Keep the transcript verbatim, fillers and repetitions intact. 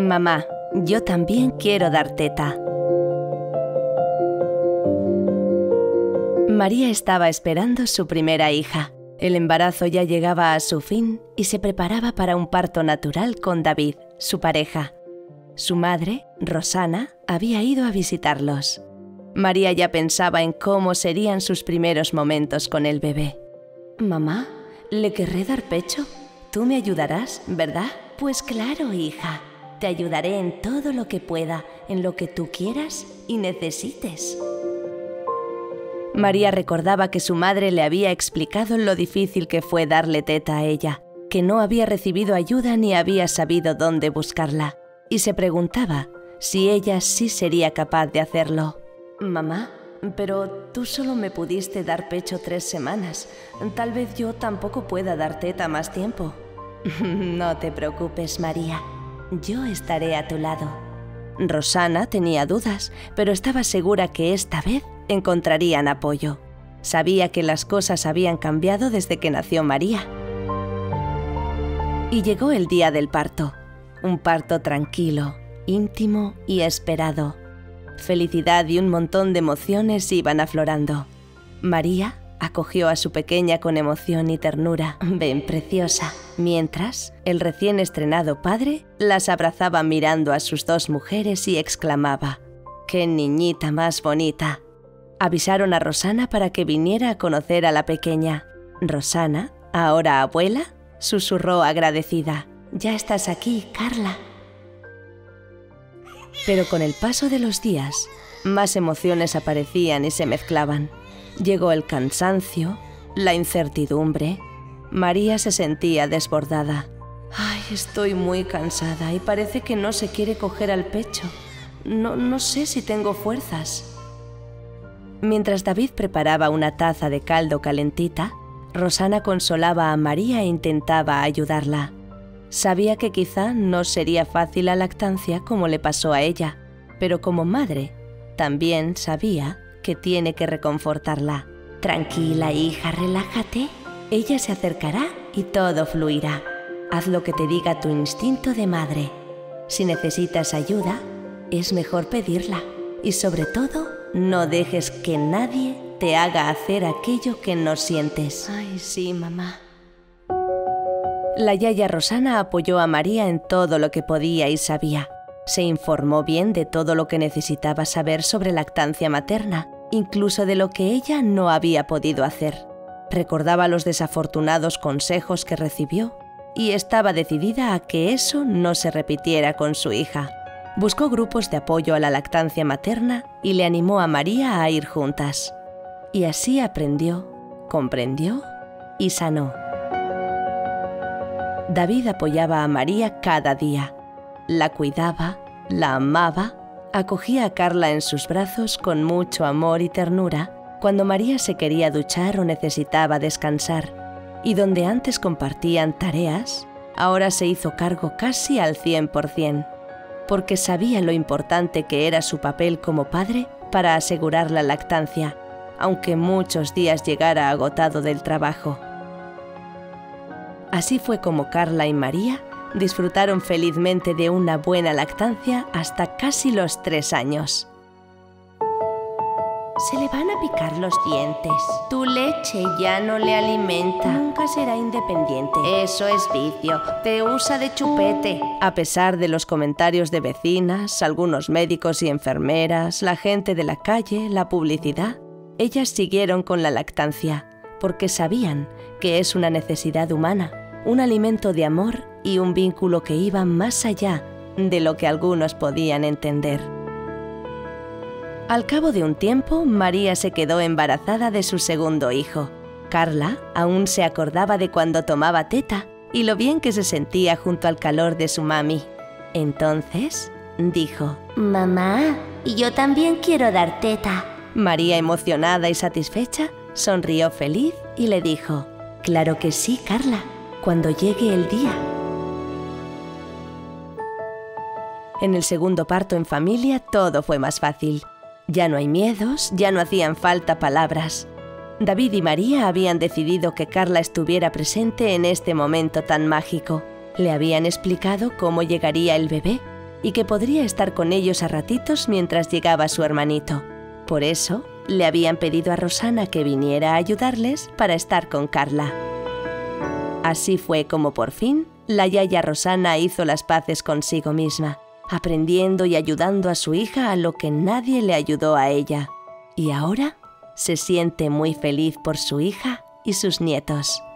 Mamá, yo también quiero dar teta. María estaba esperando su primera hija. El embarazo ya llegaba a su fin y se preparaba para un parto natural con David, su pareja. Su madre, Rosana, había ido a visitarlos. María ya pensaba en cómo serían sus primeros momentos con el bebé. «Mamá, ¿le querré dar pecho? Tú me ayudarás, ¿verdad?» «Pues claro, hija. Te ayudaré en todo lo que pueda, en lo que tú quieras y necesites». María recordaba que su madre le había explicado lo difícil que fue darle teta a ella, que no había recibido ayuda ni había sabido dónde buscarla, y se preguntaba si ella sí sería capaz de hacerlo. «Mamá, pero tú solo me pudiste dar pecho tres semanas. Tal vez yo tampoco pueda dar teta más tiempo». «No te preocupes, María. Yo estaré a tu lado». Rosana tenía dudas, pero estaba segura que esta vez encontrarían apoyo. Sabía que las cosas habían cambiado desde que nació María. Y llegó el día del parto. Un parto tranquilo, íntimo y esperado. Felicidad y un montón de emociones iban aflorando. María acogió a su pequeña con emoción y ternura. «Ven, preciosa». Mientras, el recién estrenado padre las abrazaba mirando a sus dos mujeres y exclamaba: «¡Qué niñita más bonita!». Avisaron a Rosana para que viniera a conocer a la pequeña. Rosana, ahora abuela, susurró agradecida: «Ya estás aquí, Carla». Pero con el paso de los días, más emociones aparecían y se mezclaban. Llegó el cansancio, la incertidumbre. María se sentía desbordada. «Ay, estoy muy cansada y parece que no se quiere coger al pecho. No, no sé si tengo fuerzas». Mientras David preparaba una taza de caldo calentita, Rosana consolaba a María e intentaba ayudarla. Sabía que quizá no sería fácil la lactancia como le pasó a ella, pero como madre, también sabía que tiene que reconfortarla. «Tranquila, hija, relájate. Ella se acercará y todo fluirá. Haz lo que te diga tu instinto de madre. Si necesitas ayuda, es mejor pedirla. Y sobre todo, no dejes que nadie te haga hacer aquello que no sientes». «Ay, sí, mamá». La yaya Rosana apoyó a María en todo lo que podía y sabía. Se informó bien de todo lo que necesitaba saber sobre lactancia materna, incluso de lo que ella no había podido hacer. Recordaba los desafortunados consejos que recibió y estaba decidida a que eso no se repitiera con su hija. Buscó grupos de apoyo a la lactancia materna y le animó a María a ir juntas. Y así aprendió, comprendió y sanó. David apoyaba a María cada día. La cuidaba, la amaba, acogía a Carla en sus brazos con mucho amor y ternura cuando María se quería duchar o necesitaba descansar. Y donde antes compartían tareas, ahora se hizo cargo casi al cien por cien, porque sabía lo importante que era su papel como padre para asegurar la lactancia, aunque muchos días llegara agotado del trabajo. Así fue como Carla y María disfrutaron felizmente de una buena lactancia hasta casi los tres años. «Se le van a picar los dientes. Tu leche ya no le alimenta. Nunca será independiente. Eso es vicio. Te usa de chupete». A pesar de los comentarios de vecinas, algunos médicos y enfermeras, la gente de la calle, la publicidad, ellas siguieron con la lactancia, porque sabían que es una necesidad humana, un alimento de amor y un vínculo que iba más allá de lo que algunos podían entender. Al cabo de un tiempo, María se quedó embarazada de su segundo hijo. Carla aún se acordaba de cuando tomaba teta y lo bien que se sentía junto al calor de su mami. Entonces dijo: «Mamá, yo también quiero dar teta». María, emocionada y satisfecha, sonrió feliz y le dijo: «Claro que sí, Carla, cuando llegue el día». En el segundo parto en familia todo fue más fácil. Ya no hay miedos, ya no hacían falta palabras. David y María habían decidido que Carla estuviera presente en este momento tan mágico. Le habían explicado cómo llegaría el bebé y que podría estar con ellos a ratitos mientras llegaba su hermanito. Por eso, le habían pedido a Rosana que viniera a ayudarles para estar con Carla. Así fue como por fin la yaya Rosana hizo las paces consigo misma, aprendiendo y ayudando a su hija a lo que nadie le ayudó a ella. Y ahora se siente muy feliz por su hija y sus nietos.